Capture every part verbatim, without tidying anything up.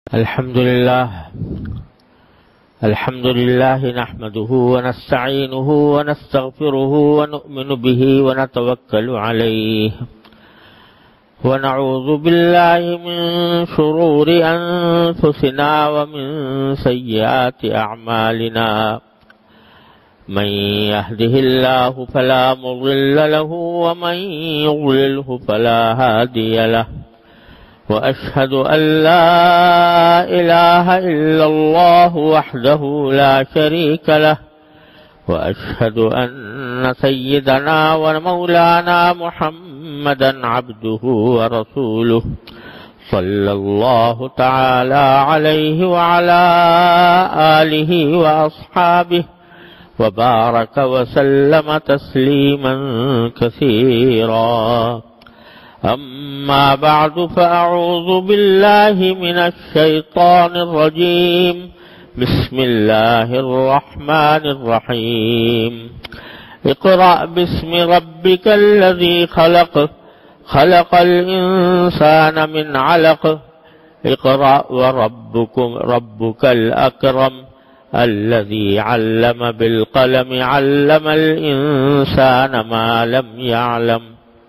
الحمد لله الحمد لله نحمده ونستعينه ونستغفره ونؤمن به ونتوكل عليه ونعوذ بالله من شرور أنفسنا ومن سيئات أعمالنا من يهده الله فلا مضل له ومن يضلله فلا هادي له وأشهد أن لا إله إلا الله وحده لا شريك له وأشهد أن سيدنا ومولانا محمدا عبده ورسوله صلى الله تعالى عليه وعلى آله وأصحابه وبارك وسلم تسليما كثيرا. أما بعد فأعوذ بالله من الشيطان الرجيم. بسم الله الرحمن الرحيم. اقرأ باسم ربك الذي خلق خلق الإنسان من علق اقرأ وربكم ربك الأكرم الذي علم بالقلم علم الإنسان ما لم يعلم.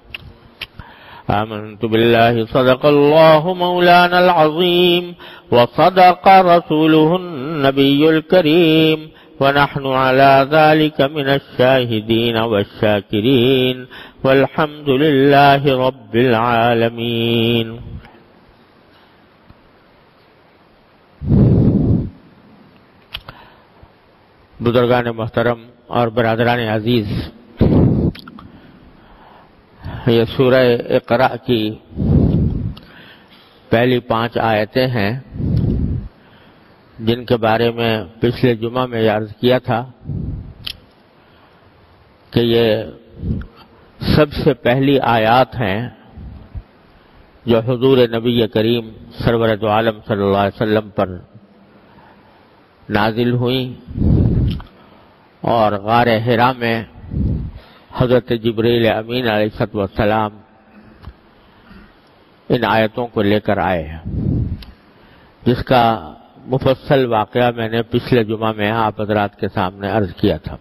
آمنت بالله صدق الله مولانا العظيم وصدق رسوله النبي الكريم ونحن على ذلك من الشاهدين والشاكرين والحمد لله رب العالمين. بزرگان محترم اور برادران عزیز، یہ سورہ اقرا کی پہلی پانچ آیتیں ہیں جن کے بارے میں پچھلے جمعہ میں عرض کیا تھا کہ یہ سب سے پہلی آیات ہیں جو حضور نبی کریم سرور دو عالم صلی اللہ علیہ وسلم پر نازل ہوئیں اور غار حرا میں حضرت جبریل امین علیہ السلام ان آیتوں کو لے کر آئے ہیں، جس کا مفصل واقعہ میں نے پچھلے جمعہ میں آپ حضرات کے سامنے عرض کیا تھا.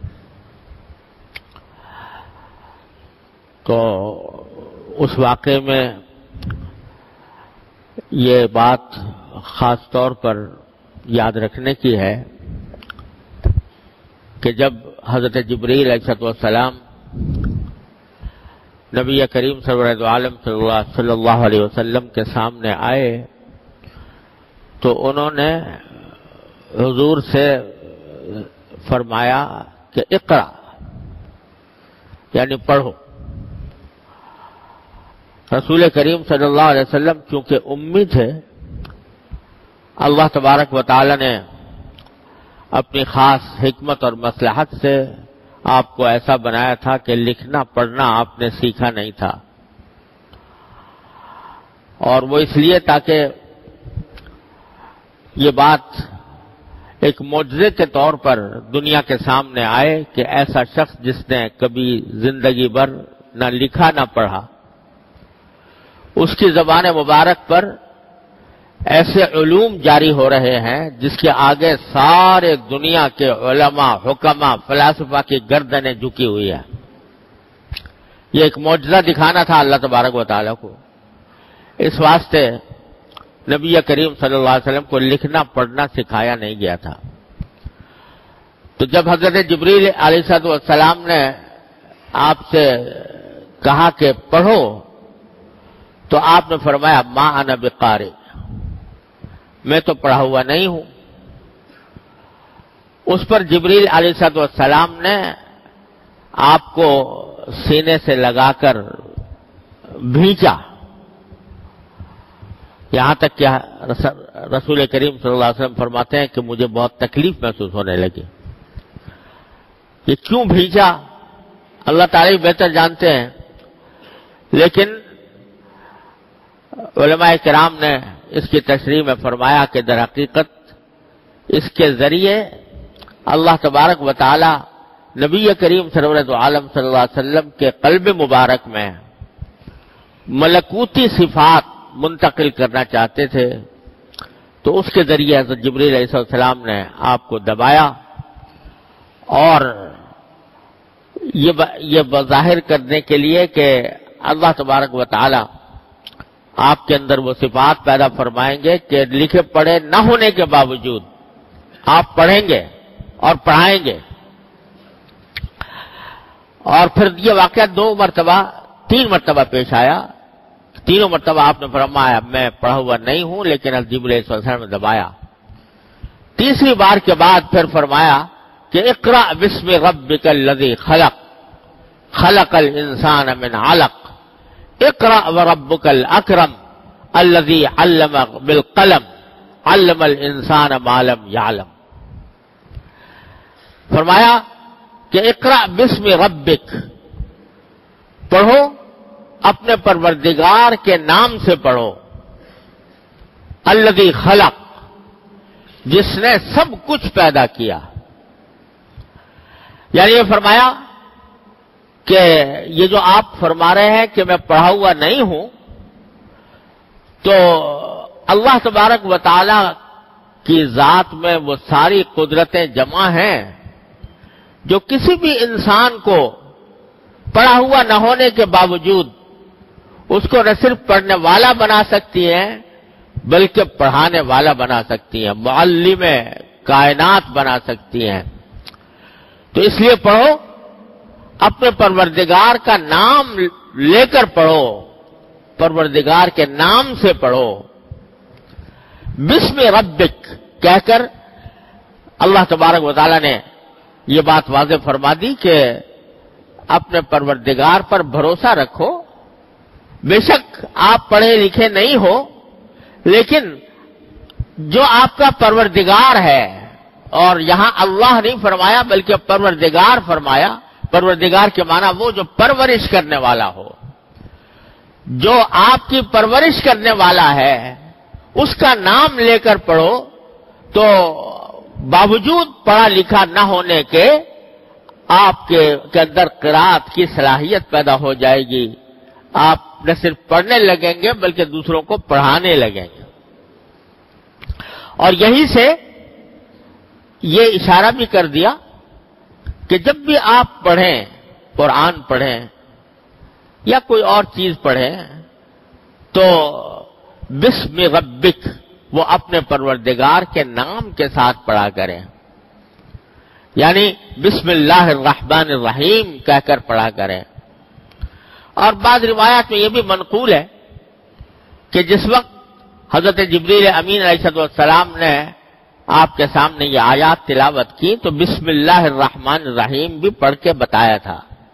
تو اس واقعے میں یہ بات خاص طور پر یاد رکھنے کی ہے کہ جب حضرت جبریل علیہ السلام نبی کریم سرور دو عالم صلی اللہ علیہ وسلم کے سامنے آئے تو انہوں نے حضور سے فرمایا کہ اقرا یعنی پڑھو. رسول کریم صلی اللہ علیہ وسلم چونکہ امی تھے، اللہ تبارک و تعالی نے اپنی خاص حکمت اور مصلحت سے آپ کو ایسا بنایا تھا کہ لکھنا پڑھنا آپ نے سیکھا نہیں تھا، اور وہ اس لیے تاکہ یہ بات ایک معجزے کے طور پر دنیا کے سامنے آئے کہ ایسا شخص جس نے کبھی زندگی بھر نہ لکھا نہ پڑھا، اس کی زبان مبارک پر ایسے علوم جاری ہو رہے ہیں جس کے آگے سارے دنیا کے علماء، حکماء، فلاسفہ کی گردنیں جھکی ہوئی ہیں. یہ ایک معجزہ دکھانا تھا اللہ تبارک و تعالیٰ کو. اس واسطے نبی کریم صلی اللہ علیہ وسلم کو لکھنا پڑھنا سکھایا نہیں گیا تھا. تو جب حضرت جبریل علیہ السلام نے آپ سے کہا کہ پڑھو تو آپ نے فرمایا ما انا بقارئ، میں تو پڑھا ہوا نہیں ہوں. اس پر جبریل علیہ السلام نے آپ کو سینے سے لگا کر بھینچا، یہاں تک کہ رسول کریم صلی اللہ علیہ وسلم فرماتے ہیں کہ مجھے بہت تکلیف محسوس ہونے لگی. یہ کیوں بھینچا اللہ تعالی بہتر جانتے ہیں، لیکن علماء کرام نے اس کی تشریح میں فرمایا کہ در حقیقت اس کے ذریعے اللہ تبارک و تعالی نبی کریم سرور دو عالم صلی اللہ علیہ وسلم کے قلب مبارک میں ملکوتی صفات منتقل کرنا چاہتے تھے تو اس کے ذریعے حضرت جبریل علیہ السلام نے آپ کو دبایا اور یہ یہ بظاہر کرنے کے لیے کہ اللہ تبارک و تعالی آپ کے اندر وہ صفات پیدا فرمائیں گے کہ لکھے پڑھے نہ ہونے کے باوجود آپ پڑھیں گے اور پڑھائیں گے. اور پھر یہ واقعہ دو مرتبہ تین مرتبہ پیش آیا. تینوں مرتبہ آپ نے فرمایا میں پڑھا ہوا نہیں ہوں, لیکن حضرت جبریل علیہ السلام نے دبایا. تیسری بار کے بعد پھر فرمایا کہ اقرأ بسم ربک الذی خلق خلق الانسان من علق اقرأ وربک الاکرم الذی علم بالقلم علم الانسان ما لم یعلم. فرمایا کہ اقرأ بسم ربک, پڑھو اپنے پروردگار کے نام سے پڑھو, الذی خلق, جس نے سب کچھ پیدا کیا. یعنی یہ فرمایا کہ یہ جو آپ فرما رہے ہیں کہ میں پڑھا ہوا نہیں ہوں, تو اللہ تبارک و تعالی کی ذات میں وہ ساری قدرتیں جمع ہیں جو کسی بھی انسان کو پڑھا ہوا نہ ہونے کے باوجود اس کو نہ صرف پڑھنے والا بنا سکتی ہیں بلکہ پڑھانے والا بنا سکتی ہیں, معلم کائنات بنا سکتی ہیں. تو اس لیے پڑھو, اپنے پروردگار کا نام لے کر پڑھو, پروردگار کے نام سے پڑھو. بسم ربک کہہ کر اللہ تبارک و تعالی نے یہ بات واضح فرما دی کہ اپنے پروردگار پر بھروسہ رکھو. بے شک آپ پڑھے لکھے نہیں ہو, لیکن جو آپ کا پروردگار ہے, اور یہاں اللہ نہیں فرمایا بلکہ پروردگار فرمایا. پروردگار کے معنی وہ جو پرورش کرنے والا ہو, جو آپ کی پرورش کرنے والا ہے, اس کا نام لے کر پڑھو. تو باوجود پڑھا لکھا نہ ہونے کے آپ کے اندر قرات کی صلاحیت پیدا ہو جائے گی. آپ نہ صرف پڑھنے لگیں گے بلکہ دوسروں کو پڑھانے لگیں گے. اور یہی سے یہ اشارہ بھی کر دیا کہ جب بھی آپ پڑھیں, قرآن پڑھیں یا کوئی اور چیز پڑھیں, تو بسم ربک, وہ اپنے پروردگار کے نام کے ساتھ پڑھا کریں. یعنی بسم اللہ الرحمن الرحیم کہہ کر پڑھا کریں. اور بعض روایات میں یہ بھی منقول ہے کہ جس وقت حضرت جبریل امین علیہ السلام نے آپ کے سامنے یہ آیات تلاوت کی تو بسم اللہ الرحمن الرحیم بھی پڑھ کے بتایا تھا.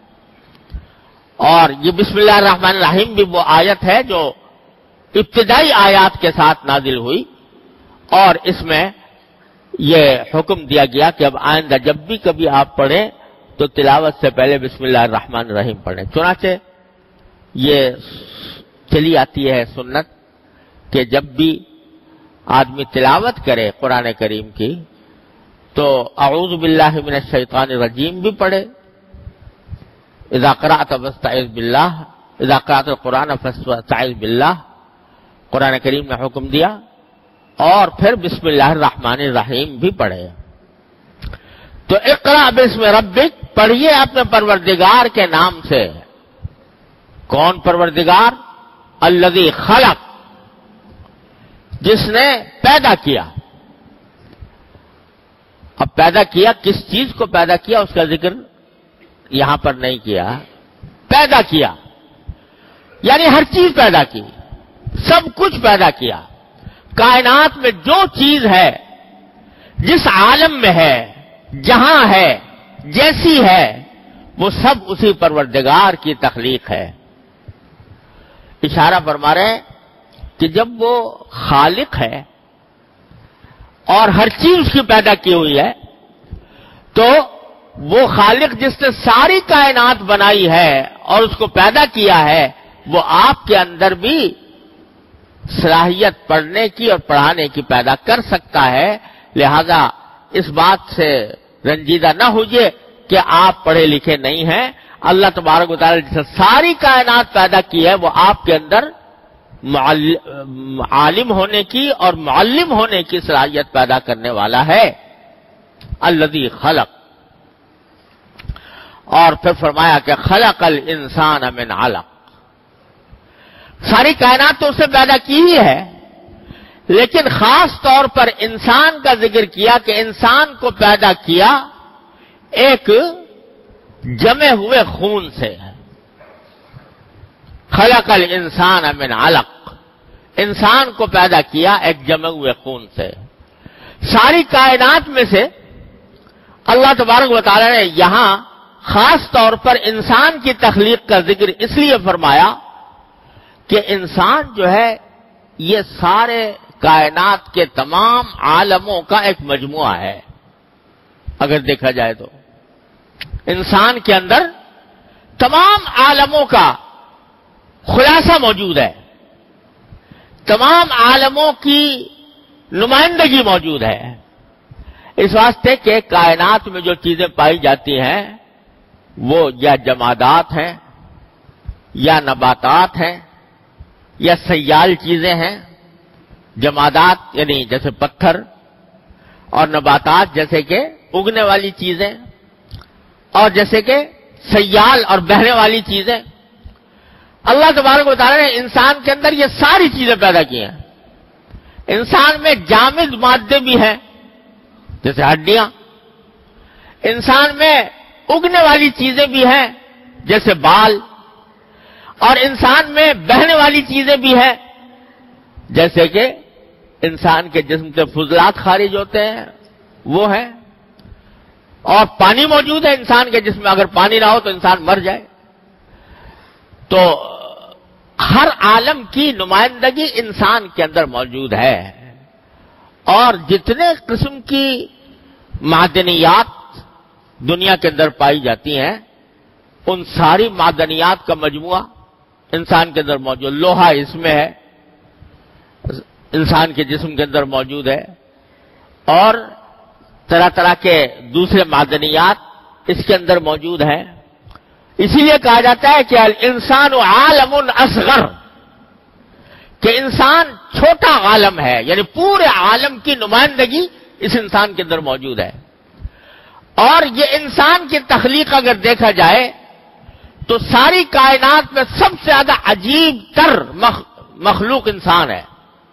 اور یہ بسم اللہ الرحمن الرحیم بھی وہ آیت ہے جو ابتدائی آیات کے ساتھ نازل ہوئی, اور اس میں یہ حکم دیا گیا کہ اب آئندہ جب بھی کبھی آپ پڑھیں تو تلاوت سے پہلے بسم اللہ الرحمن الرحیم پڑھیں. چنانچہ یہ چلی آتی ہے سنت کہ جب بھی آدمی تلاوت کرے قرآن کریم کی تو اعوذ باللہ من الشیطان الرجیم بھی پڑھے. اذا قرأت فاستعذ باللہ, اذا قرأت القرآن فاستعذ باللہ, قرآن کریم نے حکم دیا. اور پھر بسم اللہ الرحمن الرحیم بھی پڑھے. تو اقرأ بسم ربک, پڑھیے اپنے پروردگار کے نام سے. کون پروردگار؟ الذی خلق, جس نے پیدا کیا. اب پیدا کیا, کس چیز کو پیدا کیا اس کا ذکر یہاں پر نہیں کیا. پیدا کیا یعنی ہر چیز پیدا کی, سب کچھ پیدا کیا. کائنات میں جو چیز ہے, جس عالم میں ہے, جہاں ہے, جیسی ہے, وہ سب اسی پروردگار کی تخلیق ہے. اشارہ فرما رہے ہیں کہ جب وہ خالق ہے اور ہر چیز اس کی پیدا کی ہوئی ہے, تو وہ خالق جس نے ساری کائنات بنائی ہے اور اس کو پیدا کیا ہے, وہ آپ کے اندر بھی صلاحیت پڑھنے کی اور پڑھانے کی پیدا کر سکتا ہے. لہذا اس بات سے رنجیدہ نہ ہوئیے کہ آپ پڑھے لکھے نہیں ہیں. اللہ تبارک و تعالی جس نے ساری کائنات پیدا کی ہے وہ آپ کے اندر عالم ہونے کی اور معلم ہونے کی صلاحیت پیدا کرنے والا ہے الذی خلق. اور پھر فرمایا کہ خلق الانسان من علق. ساری کائنات تو اسے پیدا کی ہی ہے، لیکن خاص طور پر انسان کا ذکر کیا کہ انسان کو پیدا کیا ایک جمے ہوئے خون سے. خلق الانسان من علق. انسان کو پیدا کیا ایک جمے ہوئے خون سے. ساری کائنات میں سے اللہ تبارک و تعالی نے یہاں خاص طور پر انسان کی تخلیق کا ذکر اس لیے فرمایا کہ انسان جو ہے یہ سارے کائنات کے تمام عالموں کا ایک مجموعہ ہے. اگر دیکھا جائے تو انسان کے اندر تمام عالموں کا خلاصہ موجود ہے، تمام عالموں کی نمائندگی موجود ہے. اس واسطے کہ کائنات میں جو چیزیں پائی جاتی ہیں وہ یا جمادات ہیں یا نباتات ہیں یا سیال چیزیں ہیں. جمادات یعنی جیسے پتھر، اور نباتات جیسے کہ اگنے والی چیزیں، اور جیسے کہ سیال اور بہنے والی چیزیں. اللہ تبارک و تعالیٰ نے انسان کے اندر یہ ساری چیزیں پیدا کی ہیں. انسان میں جامد مادے بھی ہیں جیسے ہڈیاں، انسان میں اگنے والی چیزیں بھی ہیں جیسے بال، اور انسان میں بہنے والی چیزیں بھی ہیں جیسے کہ انسان کے جسم سے فضلات خارج ہوتے ہیں وہ ہیں، اور پانی موجود ہے انسان کے جسم میں. اگر پانی نہ ہو تو انسان مر جائے. تو ہر عالم کی نمائندگی انسان کے اندر موجود ہے. اور جتنے قسم کی معدنیات دنیا کے اندر پائی جاتی ہیں ان ساری معدنیات کا مجموعہ انسان کے اندر موجود. لوہا اس میں ہے، انسان کے جسم کے اندر موجود ہے، اور طرح طرح کے دوسرے معدنیات اس کے اندر موجود ہیں. اسی لیے کہا جاتا ہے کہ الانسان عالم اصغر، کہ انسان چھوٹا عالم ہے، یعنی پورے عالم کی نمائندگی اس انسان کے اندر موجود ہے. اور یہ انسان کی تخلیق اگر دیکھا جائے تو ساری کائنات میں سب سے زیادہ عجیب تر مخلوق انسان ہے.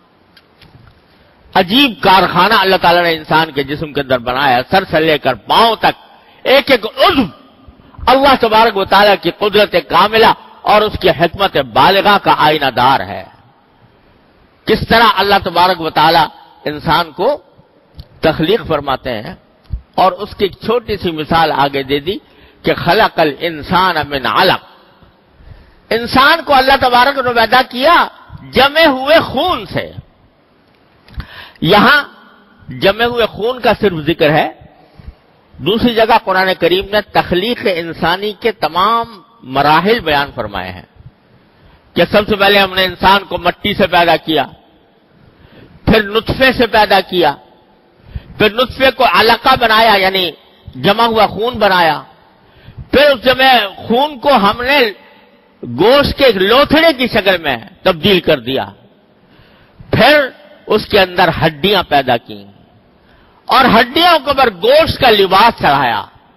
عجیب کارخانہ اللہ تعالیٰ نے انسان کے جسم کے اندر بنایا ہے. سر سے لے کر پاؤں تک ایک ایک عضو اللہ تبارک و تعالیٰ کی قدرت کاملہ اور اس کی حکمت بالغہ کا آئینہ دار ہے. کس طرح اللہ تبارک و تعالیٰ انسان کو تخلیق فرماتے ہیں، اور اس کی ایک چھوٹی سی مثال آگے دے دی کہ خلق الانسان من علق. انسان کو اللہ تبارک نے پیدا کیا جمے ہوئے خون سے. یہاں جمے ہوئے خون کا صرف ذکر ہے. دوسری جگہ قرآن کریم نے تخلیق انسانی کے تمام مراحل بیان فرمائے ہیں کہ سب سے پہلے ہم نے انسان کو مٹی سے پیدا کیا، پھر نطفے سے پیدا کیا، پھر نطفے کو علقہ بنایا یعنی جمع ہوا خون بنایا، پھر اس جمع خون کو ہم نے گوشت کے لوتھڑے کی شکل میں تبدیل کر دیا، پھر اس کے اندر ہڈیاں پیدا کی، اور ہڈیوں کے اوپر گوشت کا لباس چڑھایا.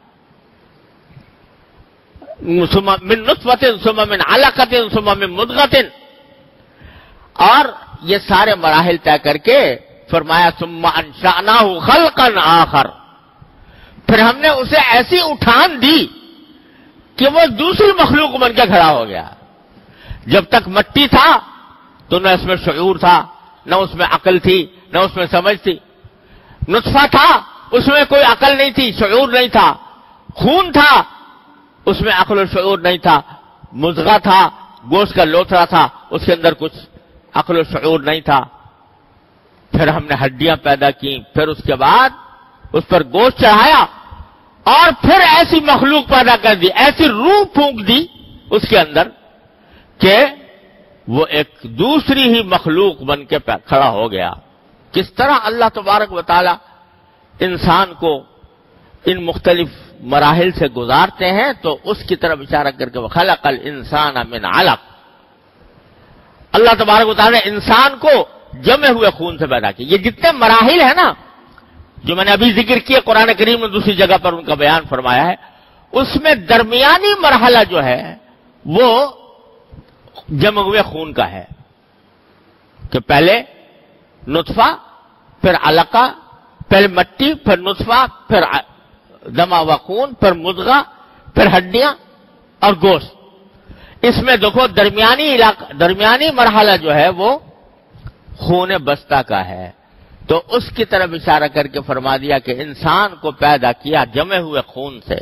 من نطفۃ ثم من علقۃ ثم من مضغۃ. اور یہ سارے مراحل طے کر کے فرمایا ثم انشأناہ خلقا آخر. پھر ہم نے اسے ایسی اٹھان دی کہ وہ دوسری مخلوق بن کے کھڑا ہو گیا. جب تک مٹی تھا تو نہ اس میں شعور تھا، نہ اس میں عقل تھی، نہ اس میں سمجھ تھی. نطفہ تھا، اس میں کوئی عقل نہیں تھی، شعور نہیں تھا. خون تھا، اس میں عقل و شعور نہیں تھا. مضغہ تھا، گوشت کا لوتھڑا تھا، اس کے اندر کچھ عقل و شعور نہیں تھا. پھر ہم نے ہڈیاں پیدا کی، پھر اس کے بعد اس پر گوشت چڑھایا، اور پھر ایسی مخلوق پیدا کر دی، ایسی روح پھونک دی اس کے اندر کہ وہ ایک دوسری ہی مخلوق بن کے کھڑا ہو گیا. کس طرح اللہ تبارک و تعالی انسان کو ان مختلف مراحل سے گزارتے ہیں، تو اس کی طرف اشارہ کر کے وہ خلق الانسان من علق. اللہ تبارک و تعالیٰ نے انسان کو جمے ہوئے خون سے پیدا کیا. یہ جتنے مراحل ہیں نا جو میں نے ابھی ذکر کیا، قرآن کریم نے دوسری جگہ پر ان کا بیان فرمایا ہے، اس میں درمیانی مرحلہ جو ہے وہ جمے ہوئے خون کا ہے کہ پہلے نطفہ، پھر علقہ، پہلے مٹی، پھر نطفہ، پھر جمع ہوا خون، پھر مضغہ، پھر ہڈیاں اور گوشت. اس میں دیکھو درمیانی علاقہ، درمیانی مرحلہ جو ہے وہ خون بستہ کا ہے. تو اس کی طرف اشارہ کر کے فرما دیا کہ انسان کو پیدا کیا جمے ہوئے خون سے.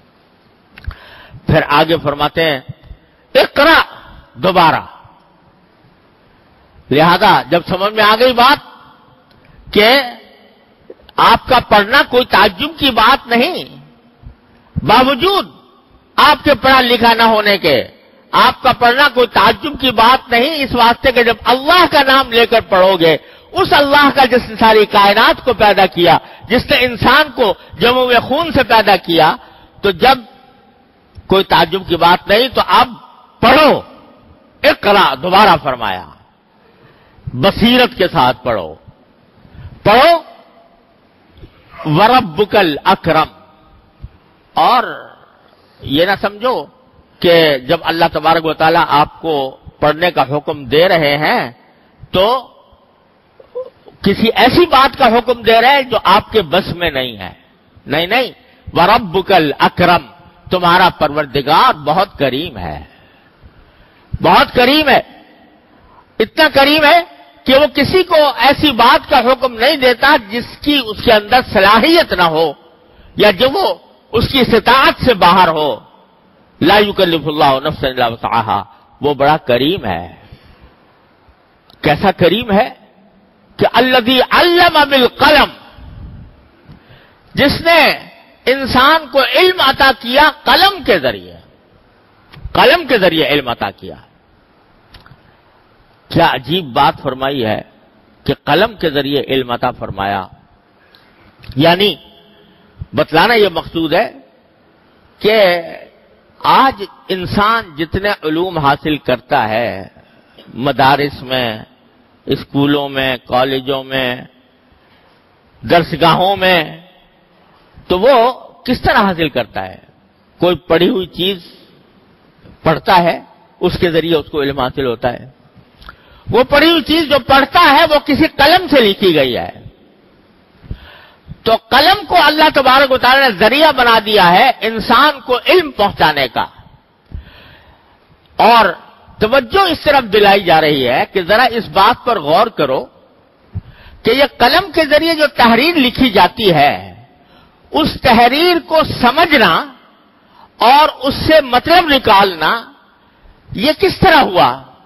پھر آگے فرماتے ہیں اقرا دوبارہ. لہذا جب سمجھ میں آ گئی بات کہ آپ کا پڑھنا کوئی تعجب کی بات نہیں، باوجود آپ کے پڑھا لکھا نہ ہونے کے آپ کا پڑھنا کوئی تعجب کی بات نہیں، اس واسطے کہ جب اللہ کا نام لے کر پڑھو گے، اس اللہ کا جس نے ساری کائنات کو پیدا کیا، جس نے انسان کو جمع ہوئے خون سے پیدا کیا، تو جب کوئی تعجب کی بات نہیں تو اب پڑھو. اقرا دوبارہ فرمایا، بصیرت کے ساتھ پڑھو. پڑھو وربک الاکرم. اور یہ نہ سمجھو کہ جب اللہ تبارک و تعالیٰ آپ کو پڑھنے کا حکم دے رہے ہیں تو کسی ایسی بات کا حکم دے رہے ہیں جو آپ کے بس میں نہیں ہے. نہیں نہیں، وربک الاکرم، تمہارا پروردگار بہت کریم ہے، بہت کریم ہے. اتنا کریم ہے کہ وہ کسی کو ایسی بات کا حکم نہیں دیتا جس کی اس کے اندر صلاحیت نہ ہو یا جو وہ اس کی استطاعت سے باہر ہو. لا یکلف اللہ نفسا الا وسعها. وہ بڑا کریم ہے. کیسا کریم ہے کہ الذی علم بالقلم، جس نے انسان کو علم عطا کیا قلم کے ذریعے، قلم کے ذریعے علم عطا کیا. کیا عجیب بات فرمائی ہے کہ قلم کے ذریعے علم عطا فرمایا. یعنی بتلانا یہ مقصود ہے کہ آج انسان جتنے علوم حاصل کرتا ہے مدارس میں، اسکولوں میں، کالجوں میں، درسگاہوں میں، تو وہ کس طرح حاصل کرتا ہے؟ کوئی پڑھی ہوئی چیز پڑھتا ہے، اس کے ذریعے اس کو علم حاصل ہوتا ہے. وہ پڑھی ہوئی چیز جو پڑھتا ہے وہ کسی قلم سے لکھی گئی ہے. تو قلم کو اللہ تبارک و تعالی نے ذریعہ بنا دیا ہے انسان کو علم پہنچانے کا. اور توجہ اس طرف دلائی جا رہی ہے کہ ذرا اس بات پر غور کرو کہ یہ قلم کے ذریعے جو تحریر لکھی جاتی ہے، اس تحریر کو سمجھنا اور اس سے مطلب نکالنا یہ کس طرح ہوا؟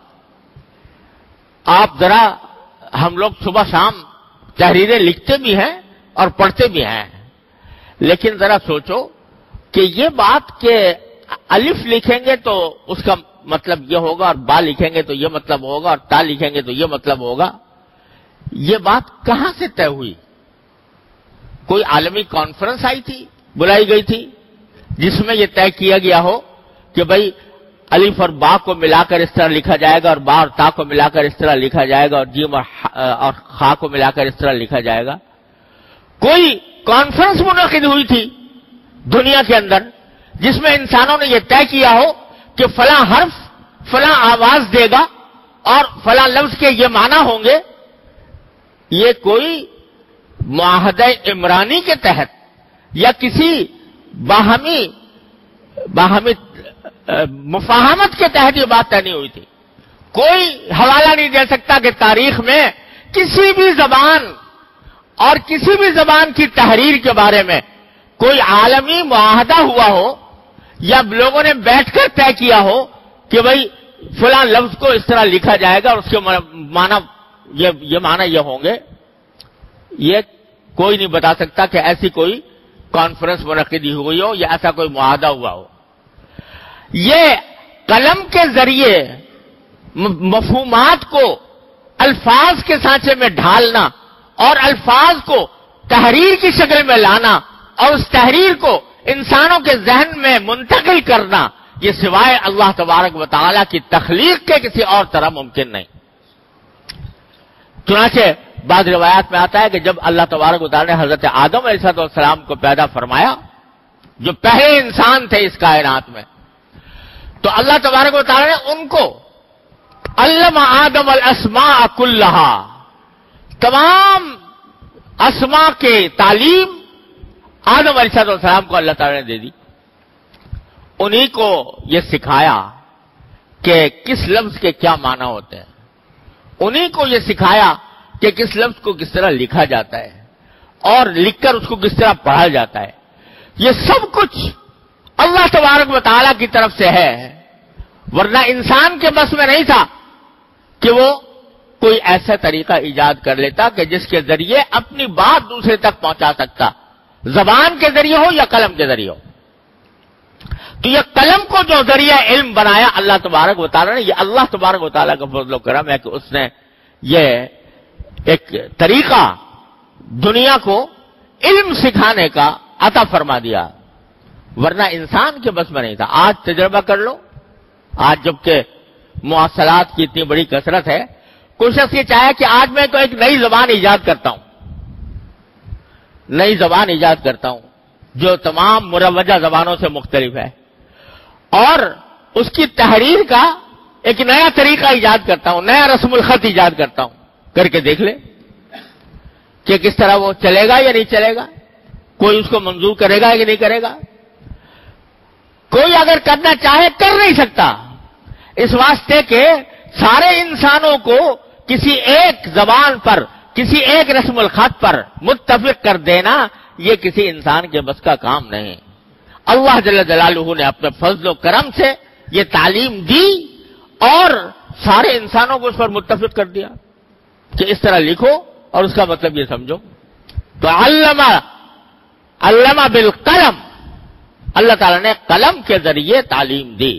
آپ ذرا، ہم لوگ صبح شام تحریریں لکھتے بھی ہیں اور پڑھتے بھی ہیں، لیکن ذرا سوچو کہ یہ بات کہ الف لکھیں گے تو اس کا مطلب یہ ہوگا، اور با لکھیں گے تو یہ مطلب ہوگا، اور تا لکھیں گے تو یہ مطلب ہوگا، یہ بات کہاں سے طے ہوئی؟ کوئی عالمی کانفرنس آئی تھی، بلائی گئی تھی، جس میں یہ طے کیا گیا ہو کہ بھئی الف اور با کو ملا کر اس طرح لکھا جائے گا، اور با اور تا کو ملا کر اس طرح لکھا جائے گا، اور جیم اور خا کو ملا کر اس طرح لکھا جائے گا؟ کوئی کانفرنس منعقد ہوئی تھی دنیا کے اندر جس میں انسانوں نے یہ طے کیا ہو کہ فلاں حرف فلاں آواز دے گا اور فلاں لفظ کے یہ معنی ہوں گے؟ یہ کوئی معاہدہ عمرانی کے تحت یا کسی باہمی باہمی مفاہمت کے تحت یہ بات طے نہیں ہوئی تھی. کوئی حوالہ نہیں دے سکتا کہ تاریخ میں کسی بھی زبان اور کسی بھی زبان کی تحریر کے بارے میں کوئی عالمی معاہدہ ہوا ہو یا لوگوں نے بیٹھ کر طے کیا ہو کہ بھئی فلاں لفظ کو اس طرح لکھا جائے گا اور اس کے معنی یہ یہ معنی یہ ہوں گے. یہ کوئی نہیں بتا سکتا کہ ایسی کوئی کانفرنس منعقد ہوئی ہو یا ایسا کوئی معاہدہ ہوا ہو. یہ قلم کے ذریعے مفہومات کو الفاظ کے سانچے میں ڈھالنا اور الفاظ کو تحریر کی شکل میں لانا اور اس تحریر کو انسانوں کے ذہن میں منتقل کرنا، یہ سوائے اللہ تبارک و تعالیٰ کی تخلیق کے کسی اور طرح ممکن نہیں. چنانچہ بعض روایات میں آتا ہے کہ جب اللہ تبارک و تعالی نے حضرت آدم علیہ السلام کو پیدا فرمایا، جو پہلے انسان تھے اس کائنات میں، تو اللہ تبارک و تعالی نے ان کو علم آدم الاسماء کلہا، تمام اسماء کے تعلیم آدم علیہ السلام کو اللہ تعالی نے دے دی. انہی کو یہ سکھایا کہ کس لفظ کے کیا معنی ہوتے ہیں، انہی کو یہ سکھایا کہ کس لفظ کو کس طرح لکھا جاتا ہے اور لکھ کر اس کو کس طرح پڑھا جاتا ہے. یہ سب کچھ اللہ تبارک و تعالیٰ کی طرف سے ہے، ورنہ انسان کے بس میں نہیں تھا کہ وہ کوئی ایسا طریقہ ایجاد کر لیتا کہ جس کے ذریعے اپنی بات دوسرے تک پہنچا سکتا، زبان کے ذریعے ہو یا قلم کے ذریعے ہو. تو یہ قلم کو جو ذریعہ علم بنایا اللہ تبارک و تعالیٰ نے، یہ اللہ تبارک و تعالیٰ کا فضل و کرم ہے کہ اس نے یہ ایک طریقہ دنیا کو علم سکھانے کا عطا فرما دیا، ورنہ انسان کے بس میں نہیں تھا. آج تجربہ کر لو، آج جبکہ مواصلات کی اتنی بڑی کثرت ہے، کوئی شخص یہ چاہے کہ آج میں تو ایک نئی زبان ایجاد کرتا ہوں، نئی زبان ایجاد کرتا ہوں جو تمام مروجہ زبانوں سے مختلف ہے، اور اس کی تحریر کا ایک نیا طریقہ ایجاد کرتا ہوں، نیا رسم الخط ایجاد کرتا ہوں. کر کے دیکھ لے کہ کس طرح وہ چلے گا یا نہیں چلے گا، کوئی اس کو منظور کرے گا یا نہیں کرے گا. کوئی اگر کرنا چاہے کر نہیں سکتا، اس واسطے کہ سارے انسانوں کو کسی ایک زبان پر، کسی ایک رسم الخط پر متفق کر دینا یہ کسی انسان کے بس کا کام نہیں. اللہ جل جلالہ نے اپنے فضل و کرم سے یہ تعلیم دی اور سارے انسانوں کو اس پر متفق کر دیا کہ اس طرح لکھو اور اس کا مطلب یہ سمجھو. تو علمہ علمہ بالقلم، اللہ تعالیٰ نے قلم کے ذریعے تعلیم دی.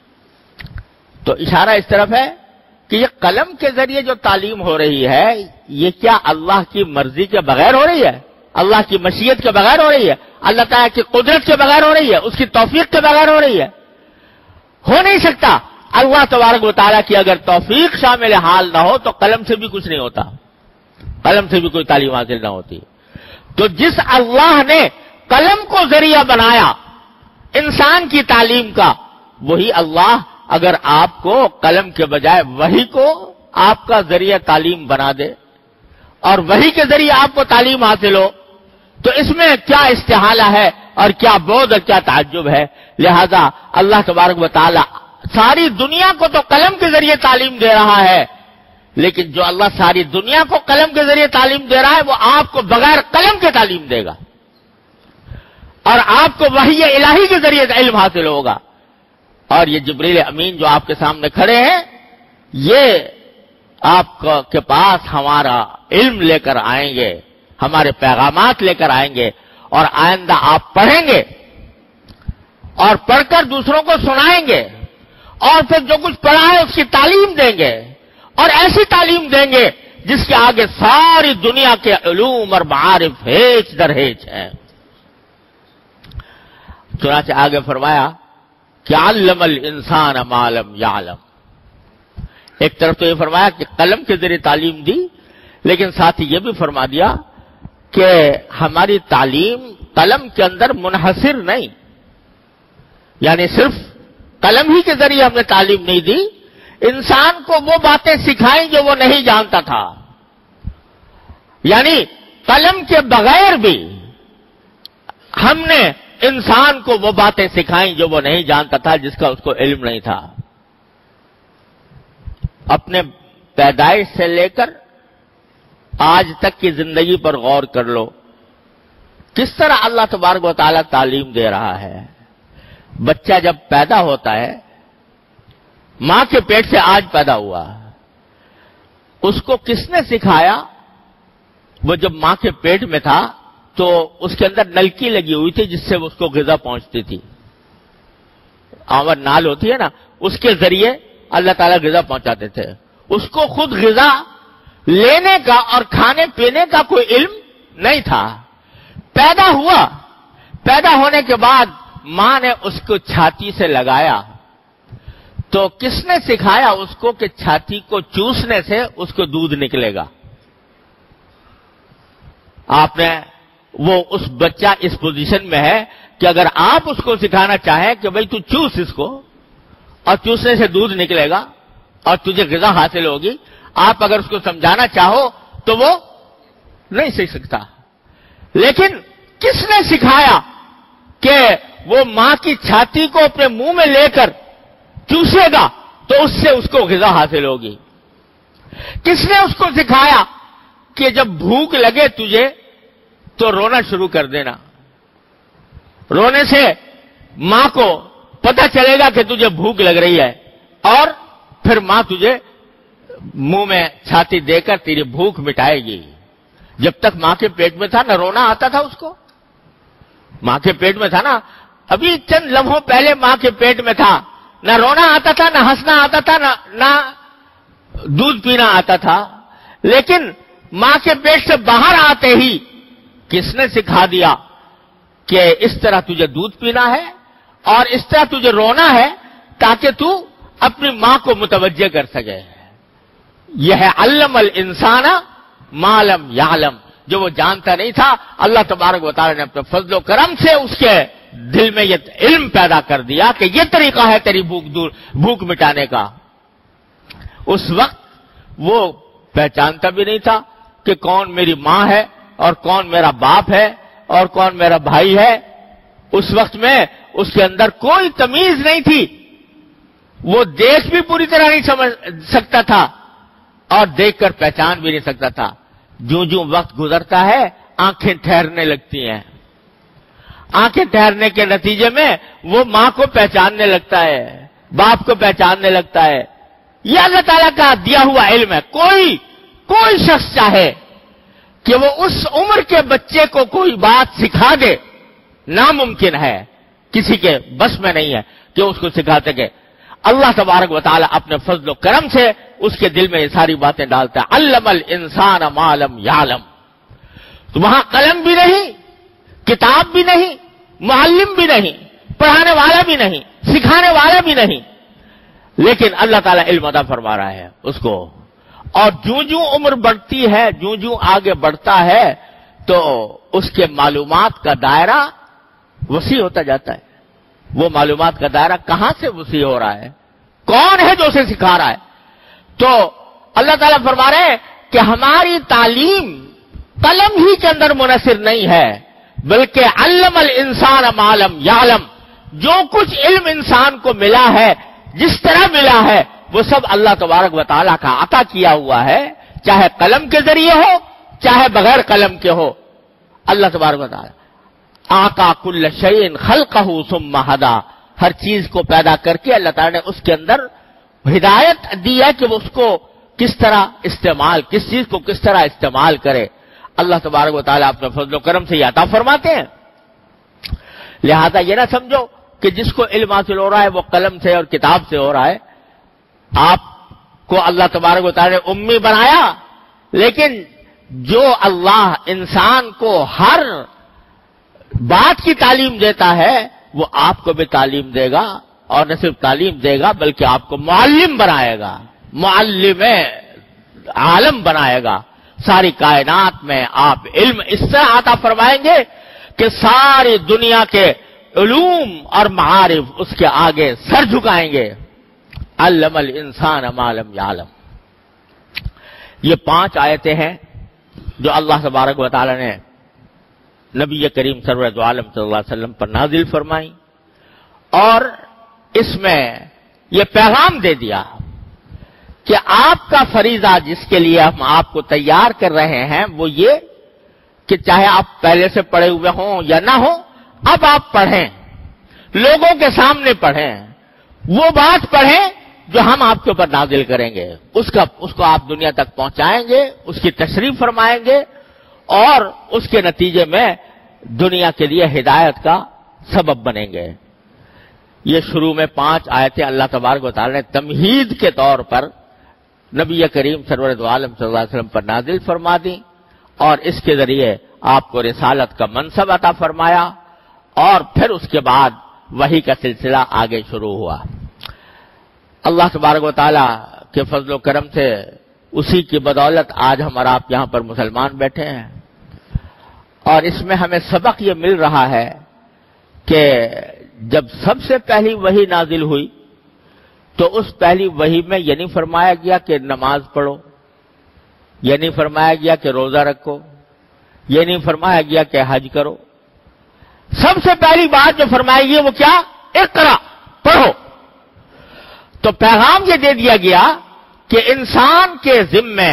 تو اشارہ اس طرف ہے کہ یہ قلم کے ذریعے جو تعلیم ہو رہی ہے یہ کیا اللہ کی مرضی کے بغیر ہو رہی ہے، اللہ کی مشیت کے بغیر ہو رہی ہے، اللہ تعالیٰ کی قدرت کے بغیر ہو رہی ہے، اس کی توفیق کے بغیر ہو رہی ہے؟ ہو نہیں سکتا. اللہ تبارک و تعالیٰ کی اگر توفیق شامل حال نہ ہو تو قلم سے بھی کچھ نہیں ہوتا، قلم سے بھی کوئی تعلیم حاصل نہ ہوتی. تو جس اللہ نے قلم کو ذریعہ بنایا انسان کی تعلیم کا، وہی اللہ اگر آپ کو قلم کے بجائے وحی کو آپ کا ذریعہ تعلیم بنا دے اور وحی کے ذریعے آپ کو تعلیم حاصل ہو، تو اس میں کیا استحالہ ہے اور کیا بودھ اور کیا تعجب ہے. لہذا اللہ تبارک و تعالی ساری دنیا کو تو قلم کے ذریعے تعلیم دے رہا ہے، لیکن جو اللہ ساری دنیا کو قلم کے ذریعے تعلیم دے رہا ہے وہ آپ کو بغیر قلم کے تعلیم دے گا اور آپ کو وحی الہی کے ذریعے علم حاصل ہوگا. اور یہ جبریل امین جو آپ کے سامنے کھڑے ہیں یہ آپ کے پاس ہمارا علم لے کر آئیں گے، ہمارے پیغامات لے کر آئیں گے، اور آئندہ آپ پڑھیں گے اور پڑھ کر دوسروں کو سنائیں گے، اور پھر جو کچھ پڑھا ہے اس کی تعلیم دیں گے، اور ایسی تعلیم دیں گے جس کے آگے ساری دنیا کے علوم اور معارف ہیچ در ہیچ ہیں. چنانچہ آگے فرمایا کہ علم الانسان ما لم یعلم. ایک طرف تو یہ فرمایا کہ قلم کے ذریعے تعلیم دی، لیکن ساتھ ہی یہ بھی فرما دیا کہ ہماری تعلیم قلم کے اندر منحصر نہیں، یعنی صرف قلم ہی کے ذریعے ہم نے تعلیم نہیں دی، انسان کو وہ باتیں سکھائیں جو وہ نہیں جانتا تھا. یعنی قلم کے بغیر بھی ہم نے انسان کو وہ باتیں سکھائیں جو وہ نہیں جانتا تھا، جس کا اس کو علم نہیں تھا. اپنے پیدائش سے لے کر آج تک کی زندگی پر غور کر لو، کس طرح اللہ تبارک و تعالیٰ تعلیم دے رہا ہے. بچہ جب پیدا ہوتا ہے، ماں کے پیٹ سے آج پیدا ہوا، اس کو کس نے سکھایا؟ وہ جب ماں کے پیٹ میں تھا تو اس کے اندر نلکی لگی ہوئی تھی جس سے اس کو غذا پہنچتی تھی. آور نال ہوتی ہے نا، اس کے ذریعے اللہ تعالیٰ غذا پہنچاتے تھے. اس کو خود غذا لینے کا اور کھانے پینے کا کوئی علم نہیں تھا. پیدا ہوا، پیدا ہونے کے بعد ماں نے اس کو چھاتی سے لگایا تو کس نے سکھایا اس کو کہ چھاتی کو چوسنے سے اس کو دودھ نکلے گا؟ آپ نے وہ اس بچہ اس پوزیشن میں ہے کہ اگر آپ اس کو سکھانا چاہیں کہ بھئی تو چوس اس کو، اور چوسنے سے دودھ نکلے گا اور تجھے غذا حاصل ہوگی، آپ اگر اس کو سمجھانا چاہو تو وہ نہیں سیکھ سکتا۔ لیکن کس نے سکھایا کہ وہ ماں کی چھاتی کو اپنے منہ میں لے کر چوسے گا تو اس سے اس کو غذا حاصل ہوگی؟ کس نے اس کو سکھایا کہ جب بھوک لگے تجھے تو رونا شروع کر دینا، رونے سے ماں کو پتہ چلے گا کہ تجھے بھوک لگ رہی ہے، اور پھر ماں تجھے منہ میں چھاتی دے کر تیری بھوک مٹائے گی۔ جب تک ماں کے پیٹ میں تھا نہ رونا آتا تھا اس کو، ماں کے پیٹ میں تھا نا، ابھی چند لمحوں پہلے ماں کے پیٹ میں تھا، نہ رونا آتا تھا، نہ ہنسنا آتا تھا، نہ نہ دودھ پینا آتا تھا۔ لیکن ماں کے پیٹ سے باہر آتے ہی کس نے سکھا دیا کہ اس طرح تجھے دودھ پینا ہے اور اس طرح تجھے رونا ہے تاکہ تو اپنی ماں کو متوجہ کر سکے۔ یہ ہے علم الانسان ما لم یعلم، جو وہ جانتا نہیں تھا، اللہ تبارک و تعالی نے اپنے فضل و کرم سے اس کے دل میں یہ علم پیدا کر دیا کہ یہ طریقہ ہے تیری بھوک دور بھوک مٹانے کا۔ اس وقت وہ پہچانتا بھی نہیں تھا کہ کون میری ماں ہے اور کون میرا باپ ہے اور کون میرا بھائی ہے۔ اس وقت میں اس کے اندر کوئی تمیز نہیں تھی، وہ دیکھ بھی پوری طرح نہیں سمجھ سکتا تھا اور دیکھ کر پہچان بھی نہیں سکتا تھا۔ جوں جوں وقت گزرتا ہے آنکھیں ٹھہرنے لگتی ہیں، آنکھیں ٹھہرنے کے نتیجے میں وہ ماں کو پہچاننے لگتا ہے، باپ کو پہچاننے لگتا ہے۔ یہ اللہ تعالیٰ کا دیا ہوا علم ہے۔ کوئی کوئی شخص چاہے کہ وہ اس عمر کے بچے کو کوئی بات سکھا دے، ناممکن ہے، کسی کے بس میں نہیں ہے کہ اس کو سکھا سکے۔ اللہ تبارک و تعالیٰ اپنے فضل و کرم سے اس کے دل میں یہ ساری باتیں ڈالتا ہے۔ علم الانسان ما لم یعلم۔ تو وہاں قلم بھی نہیں، کتاب بھی نہیں، معلم بھی نہیں، پڑھانے والا بھی نہیں، سکھانے والا بھی نہیں، لیکن اللہ تعالیٰ علم عطا فرما رہا ہے اس کو۔ اور جوں جوں عمر بڑھتی ہے، جوں جوں آگے بڑھتا ہے تو اس کے معلومات کا دائرہ وسیع ہوتا جاتا ہے۔ وہ معلومات کا دائرہ کہاں سے وسیع ہو رہا ہے؟ کون ہے جو اسے سکھا رہا ہے؟ تو اللہ تعالیٰ فرما رہے ہیں کہ ہماری تعلیم قلم ہی کے اندر منحصر نہیں ہے، بلکہ علم الانسان ما لم یعلم۔ جو کچھ علم انسان کو ملا ہے، جس طرح ملا ہے، وہ سب اللہ تبارک و تعالیٰ کا عطا کیا ہوا ہے، چاہے قلم کے ذریعے ہو چاہے بغیر قلم کے ہو۔ اللہ تبارک و تعالیٰ آقا کل شیء خلقہ ثم ہدی، ہر چیز کو پیدا کر کے اللہ تعالیٰ نے اس کے اندر ہدایت دی ہے کہ وہ اس کو کس طرح استعمال، کس چیز کو کس طرح استعمال کرے۔ اللہ تبارک و تعالیٰ اپنے فضل و کرم سے یہ عطا فرماتے ہیں۔ لہذا یہ نہ سمجھو کہ جس کو علم حاصل ہو رہا ہے وہ قلم سے اور کتاب سے ہو رہا ہے۔ آپ کو اللہ تبارک و تعالیٰ نے امی بنایا، لیکن جو اللہ انسان کو ہر بات کی تعلیم دیتا ہے وہ آپ کو بھی تعلیم دے گا، اور نہ صرف تعلیم دے گا بلکہ آپ کو معلم بنائے گا، معلم عالم بنائے گا۔ ساری کائنات میں آپ علم اس طرح عطا فرمائیں گے کہ ساری دنیا کے علوم اور معارف اس کے آگے سر جھکائیں گے۔ علم الانسان ما لم یعلم۔ یہ پانچ آیتیں ہیں جو اللہ تبارک و تعالی نے نبی کریم سرورت عالم صلی اللہ علیہ وسلم پر نازل فرمائی، اور اس میں یہ پیغام دے دیا کہ آپ کا فریضہ جس کے لیے ہم آپ کو تیار کر رہے ہیں وہ یہ کہ چاہے آپ پہلے سے پڑھے ہوئے ہوں یا نہ ہوں، اب آپ پڑھیں، لوگوں کے سامنے پڑھیں، وہ بات پڑھیں جو ہم آپ کے اوپر نازل کریں گے، اس کا اس کو آپ دنیا تک پہنچائیں گے، اس کی تشریح فرمائیں گے، اور اس کے نتیجے میں دنیا کے لیے ہدایت کا سبب بنیں گے۔ یہ شروع میں پانچ آیتیں اللہ تبارک و تعالی نے تمہید کے طور پر نبی کریم سرورت عالم صلی اللہ علیہ وسلم پر نازل فرما دی، اور اس کے ذریعے آپ کو رسالت کا منصب عطا فرمایا، اور پھر اس کے بعد وحی کا سلسلہ آگے شروع ہوا۔ اللہ تبارک و تعالی کے فضل و کرم سے اسی کی بدولت آج ہم اور آپ یہاں پر مسلمان بیٹھے ہیں، اور اس میں ہمیں سبق یہ مل رہا ہے کہ جب سب سے پہلی وحی نازل ہوئی تو اس پہلی وحی میں یہ نہیں فرمایا گیا کہ نماز پڑھو، یہ نہیں فرمایا گیا کہ روزہ رکھو، یہ نہیں فرمایا گیا کہ حج کرو. سب سے پہلی بات جو فرمائی گئی وہ کیا؟ اقرا، پڑھو. تو پیغام یہ دے دیا گیا کہ انسان کے ذمے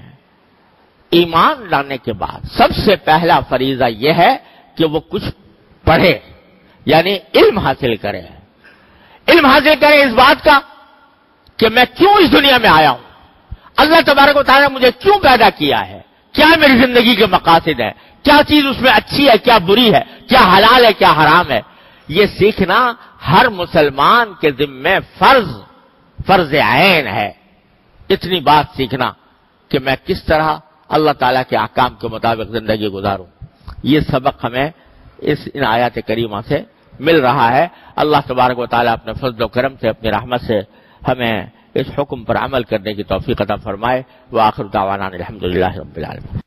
ایمان لانے کے بعد سب سے پہلا فریضہ یہ ہے کہ وہ کچھ پڑھے، یعنی علم حاصل کرے. علم حاصل کرے اس بات کا کہ میں کیوں اس دنیا میں آیا ہوں، اللہ تبارک و تعالیٰ نے مجھے کیوں پیدا کیا ہے، کیا میری زندگی کے مقاصد ہے، کیا چیز اس میں اچھی ہے، کیا بری ہے، کیا حلال ہے، کیا حرام ہے. یہ سیکھنا ہر مسلمان کے ذمے فرض فرض عین ہے. اتنی بات سیکھنا کہ میں کس طرح اللہ تعالیٰ کے احکام کے مطابق زندگی گزاروں. یہ سبق ہمیں اس ان آیات کریمہ سے مل رہا ہے. اللہ تبارک و تعالیٰ اپنے فضل و کرم سے، اپنی رحمت سے ہمیں اس حکم پر عمل کرنے کی توفیق عطا فرمائے. وآخر دعوانا الحمدللہ رب العالمین.